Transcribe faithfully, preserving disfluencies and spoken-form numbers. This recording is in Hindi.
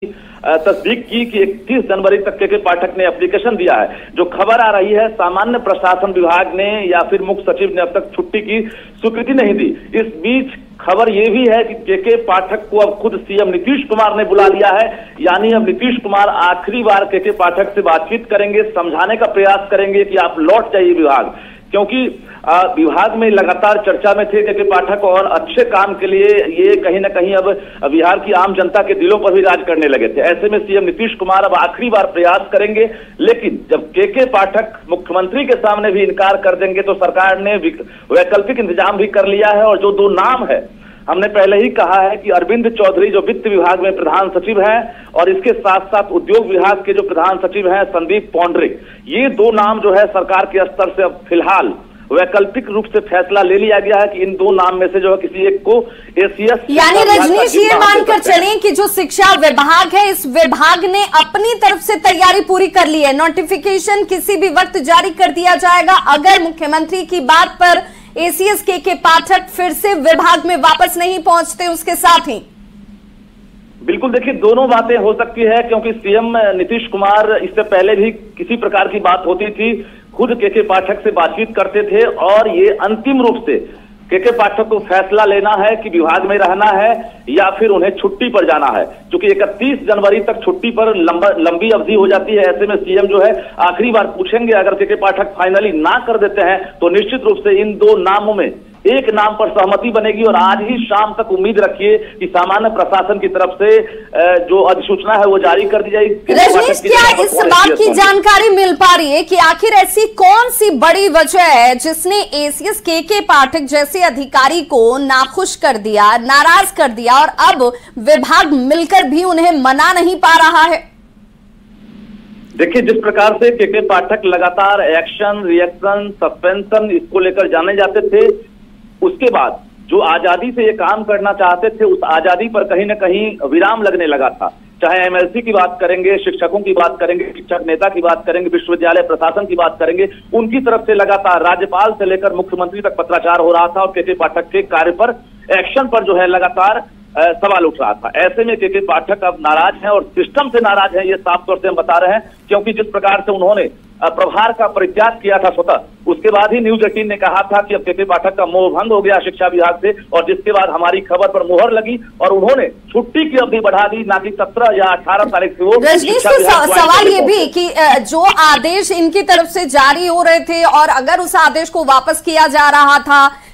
तस्दीक की कि इकतीस जनवरी तक के, के पाठक ने एप्लीकेशन दिया है। जो खबर आ रही है, सामान्य प्रशासन विभाग ने या फिर मुख्य सचिव ने अब तक छुट्टी की स्वीकृति नहीं दी। इस बीच खबर यह भी है कि के के पाठक को अब खुद सीएम नीतीश कुमार ने बुला लिया है, यानी अब नीतीश कुमार आखिरी बार के के पाठक से बातचीत करेंगे, समझाने का प्रयास करेंगे कि आप लौट जाइए विभाग, क्योंकि विभाग में लगातार चर्चा में थे के के पाठक और अच्छे काम के लिए ये कहीं ना कहीं अब बिहार की आम जनता के दिलों पर भी राज करने लगे थे। ऐसे में सीएम नीतीश कुमार अब आखिरी बार प्रयास करेंगे, लेकिन जब के के पाठक मुख्यमंत्री के सामने भी इनकार कर देंगे तो सरकार ने वैकल्पिक इंतजाम भी कर लिया है। और जो दो नाम है, हमने पहले ही कहा है कि अरविंद चौधरी जो वित्त विभाग में प्रधान सचिव हैं और इसके साथ साथ उद्योग विभाग के जो प्रधान सचिव हैं संदीप पौंडरिक, ये दो नाम जो है सरकार के स्तर से अब फिलहाल वैकल्पिक रूप से फैसला ले लिया गया है कि इन दो नाम में से जो है किसी एक को एसीएस, यानी रजनीश ये मानकर चलें कि जो शिक्षा विभाग है, इस विभाग ने अपनी तरफ से तैयारी पूरी कर ली है, नोटिफिकेशन किसी भी वक्त जारी कर दिया जाएगा अगर मुख्यमंत्री की बात पर एसीएस के के पाठक फिर से विभाग में वापस नहीं पहुंचते उसके साथ ही। बिल्कुल, देखिए दोनों बातें हो सकती है, क्योंकि सीएम नीतीश कुमार इससे पहले भी किसी प्रकार की बात होती थी खुद के के पाठक से बातचीत करते थे और ये अंतिम रूप से के के पाठक को फैसला लेना है कि विभाग में रहना है या फिर उन्हें छुट्टी पर जाना है, क्योंकि इकतीस जनवरी तक छुट्टी पर लंबा लंबी अवधि हो जाती है। ऐसे में सीएम जो है आखिरी बार पूछेंगे, अगर के के पाठक फाइनली ना कर देते हैं तो निश्चित रूप से इन दो नामों में एक नाम पर सहमति बनेगी और आज ही शाम तक उम्मीद रखिए कि सामान्य प्रशासन की तरफ से जो अधिसूचना है वो जारी कर दी जाएगी। रजनीश, क्या इस बात की जानकारी मिल पा रही है कि आखिर ऐसी कौन सी बड़ी वजह है जिसने एसीएस के के पाठक जैसे अधिकारी को नाखुश कर दिया, नाराज कर दिया और अब विभाग मिलकर भी उन्हें मना नहीं पा रहा है? देखिए, जिस प्रकार से के के पाठक लगातार एक्शन, रिएक्शन, सस्पेंशन इसको लेकर जाने जाते थे, उसके बाद जो आजादी से ये काम करना चाहते थे उस आजादी पर कहीं ना कहीं विराम लगने लगा था। चाहे एमएलसी की बात करेंगे, शिक्षकों की बात करेंगे, शिक्षक नेता की बात करेंगे, विश्वविद्यालय प्रशासन की बात करेंगे, उनकी तरफ से लगातार राज्यपाल से लेकर मुख्यमंत्री तक पत्राचार हो रहा था और के के पाठक के कार्य पर, एक्शन पर जो है लगातार सवाल उठ रहा था। ऐसे में के के पाठक अब नाराज हैं और सिस्टम से नाराज हैं, ये साफ तौर से हम बता रहे हैं, क्योंकि जिस प्रकार से उन्होंने प्रभार का परित्याग किया था स्वतः, उसके बाद ही न्यूज एटीन ने कहा था कि अब के के पाठक का मोह भंग हो गया शिक्षा विभाग से, और जिसके बाद हमारी खबर पर मुहर लगी और उन्होंने छुट्टी की अवधि बढ़ा दी, ना कि सत्रह या अठारह तारीख से वो। रजनीश, तो सवाल ये भी कि जो आदेश इनकी तरफ से जारी हो रहे थे और अगर उस आदेश को वापस किया जा रहा था,